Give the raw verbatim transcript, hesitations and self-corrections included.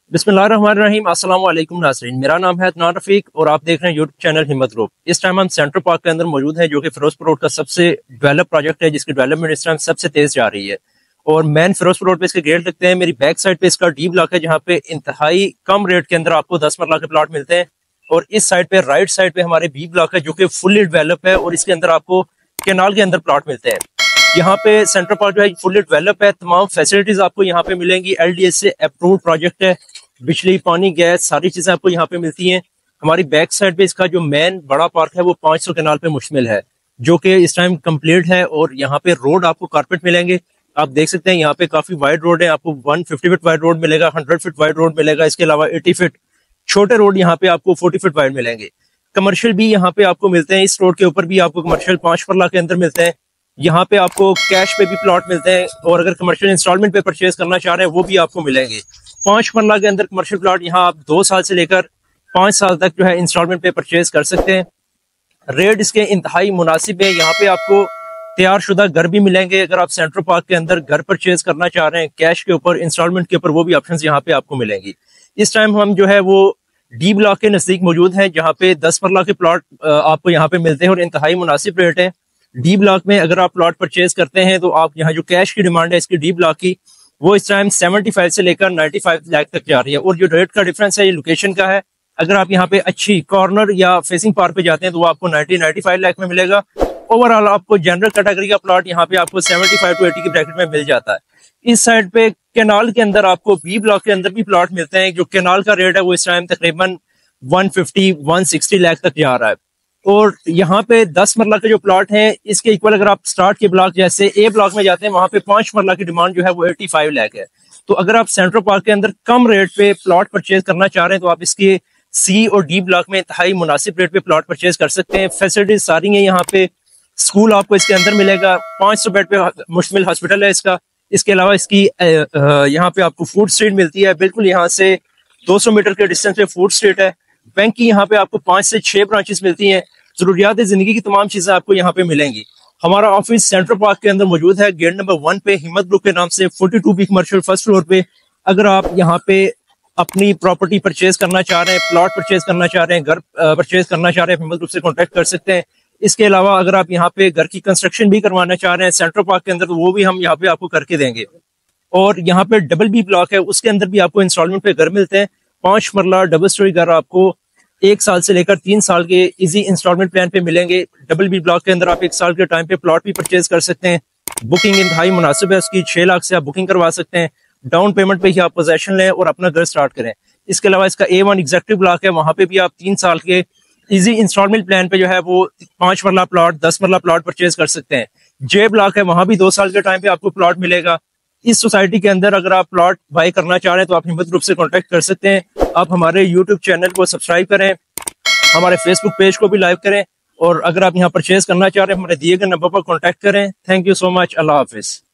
बिस्मिल्लाहिर्रहमानिर्रहीम। अस्सलाम वालेकुम नाज़रीन, मेरा नाम है अदनान रफीक और आप देख रहे हैं यूट्यूब चैनल हिम्मत ग्रुप। इस टाइम हम सेंट्रल पार्क के अंदर मौजूद हैं, जो कि फिरोजपुर रोड का सबसे डेवलप प्रोजेक्ट है, जिसकी डेवलपमेंट इस टाइम सबसे तेज जा रही है। और मेन फिरोजपुर रोड पे इसके गेट लगते हैं। मेरी बैक साइड पे इसका डी ब्लॉक है, जहाँ पे इंतहाई कम रेट के अंदर आपको दस मरला के प्लॉट मिलते हैं। और इस साइड पे राइट साइड पे हमारे बी ब्लॉक है, जो कि फुल्ली डेवलप है और इसके अंदर आपको कैनाल के अंदर प्लॉट मिलते हैं। यहाँ पे सेंट्रल पार्क जो है फुल्ली डेवलप है, तमाम फैसिलिटीज आपको यहाँ पे मिलेंगी। एल डी एस से अप्रूव्ड प्रोजेक्ट है, बिजली पानी गैस सारी चीजें आपको यहाँ पे मिलती हैं। हमारी बैक साइड पे इसका जो मेन बड़ा पार्क है वो पाँच सौ कैनाल पे मुश्तमिल है, जो कि इस टाइम कंप्लीट है। और यहाँ पे रोड आपको कारपेट मिलेंगे, आप देख सकते हैं यहाँ पे काफी वाइड रोड है। आपको one fifty feet wide road मिलेगा, हंड्रेड फीट वाइड रोड मिलेगा। इसके अलावा एटी फीट छोटे रोड यहाँ पे आपको फोर्टी फीट वाइड मिलेंगे। कमर्शियल भी यहाँ पे आपको मिलते हैं। इस रोड के ऊपर भी आपको कमर्शियल पांच फरला के अंदर मिलते हैं। यहाँ पे आपको कैश पे भी प्लॉट मिलते हैं, और अगर कमर्शियल इंस्टॉलमेंट पे परचेज करना चाह रहे हैं वो भी आपको मिलेंगे। पांच मरला के अंदर कमर्शियल प्लॉट यहाँ आप दो साल से लेकर पांच साल तक जो है इंस्टॉलमेंट पे परचेज कर सकते हैं। रेट इसके इंतहाई मुनासिब है। यहाँ पे आपको तैयार शुदा घर भी मिलेंगे। अगर आप सेंट्रल पार्क के अंदर घर परचेज करना चाह रहे हैं कैश के ऊपर, इंस्टॉलमेंट के ऊपर, वो भी ऑप्शन यहाँ पे आपको मिलेंगी। इस टाइम हम जो है वो डी ब्लॉक के नजदीक मौजूद है, जहाँ पे दस मरला के प्लॉट आपको यहाँ पे मिलते हैं और इंतहाई मुनासिब रेट है। डी ब्लॉक में अगर आप प्लॉट परचेज करते हैं तो आप यहाँ जो कैश की डिमांड है इसकी डी ब्लॉक की, वो इस टाइम पचहत्तर से लेकर पचानवे लाख तक जा रही है। और जो रेट का डिफरेंस है ये लोकेशन का है। अगर आप यहाँ पे अच्छी कॉर्नर या फेसिंग पार्क पे जाते हैं तो वो आपको नब्बे पचानवे लाख में मिलेगा। ओवरऑल आपको जनरल कैटेगरी का प्लॉट यहाँ पे आपको पचहत्तर टू अस्सी की ब्रैकेट में मिल जाता है। इस साइड पे कैनाल के अंदर आपको बी ब्लॉक के अंदर भी प्लॉट मिलते हैं। जो कैनाल का रेट है वो इस टाइम तकरीबन एक सौ पचास एक सौ साठ लाख तक जा रहा है। और यहाँ पे दस मरला के जो प्लॉट हैं इसके इक्वल अगर आप स्टार्ट के ब्लॉक जैसे ए ब्लॉक में जाते हैं, वहां पे पांच मरला की डिमांड जो है वो पचासी लाख है। तो अगर आप सेंट्रल पार्क के अंदर कम रेट पे प्लॉट परचेज करना चाह रहे हैं तो आप इसके सी और डी ब्लॉक में इंतहाई मुनासिब रेट पे प्लॉट परचेज कर सकते हैं। फैसिलिटीज सारी हैं यहाँ पे। स्कूल आपको इसके अंदर मिलेगा, पांच सौ बेड पे मुश्तमिल हॉस्पिटल है इसका। इसके अलावा इसकी यहाँ पे आपको फूड स्ट्रीट मिलती है, बिल्कुल यहाँ से दो सौ मीटर के डिस्टेंस पे फूड स्ट्रीट है। बैंक की यहाँ पे आपको पांच से छह ब्रांचेस मिलती हैं। जरूरियात जिंदगी की तमाम चीजें आपको यहाँ पे मिलेंगी। हमारा ऑफिस सेंट्रल पार्क के अंदर मौजूद है, गेट नंबर वन पे, हिम्मत ग्रुप के नाम से, forty two B commercial first floor पे। अगर आप यहाँ पे अपनी प्रॉपर्टी परचेज करना चाह रहे हैं, प्लॉट परचेज करना चाह रहे हैं, घर परचेज करना चाह रहे हैं, हिम्मत ग्रुप से कॉन्टेक्ट कर सकते हैं। इसके अलावा अगर आप यहाँ पे घर की कंस्ट्रक्शन भी करवाना चाह रहे हैं सेंट्रल पार्क के अंदर, तो वो भी हम यहाँ पे आपको करके देंगे। और यहाँ पे डबल बी ब्लॉक है, उसके अंदर भी आपको इंस्टॉलमेंट पे घर मिलते हैं। पांच मरला डबल स्टोरी घर आपको एक साल से लेकर तीन साल के इजी इंस्टॉलमेंट प्लान पे मिलेंगे। डबल बी ब्लॉक के अंदर आप एक साल के टाइम पे प्लॉट भी परचेज कर सकते हैं। बुकिंग इंतहाई मुनासिब है उसकी, छह लाख से आप बुकिंग करवा सकते हैं। डाउन पेमेंट पे ही आप पोजेशन लें और अपना घर स्टार्ट करें। इसके अलावा इसका ए वन एग्जेक्टिव ब्लॉक है, वहां पे भी आप तीन साल के इजी इंस्टॉलमेंट प्लान पे जो है वो पांच मरला प्लॉट, दस मरला प्लॉट परचेज कर सकते हैं। जे ब्लॉक है, वहां भी दो साल के टाइम पे आपको प्लॉट मिलेगा। इस सोसाइटी के अंदर अगर आप प्लॉट बाई करना चाह रहे हैं तो आप हिम्मत ग्रुप से कॉन्टेक्ट कर सकते हैं। आप हमारे यूट्यूब चैनल को सब्सक्राइब करें, हमारे फेसबुक पेज को भी लाइव करें, और अगर आप यहाँ परचेज करना चाह रहे हैं हमारे दिए गए नंबर पर कॉन्टेक्ट करें। Thank you so much. अल्लाह हाफिज।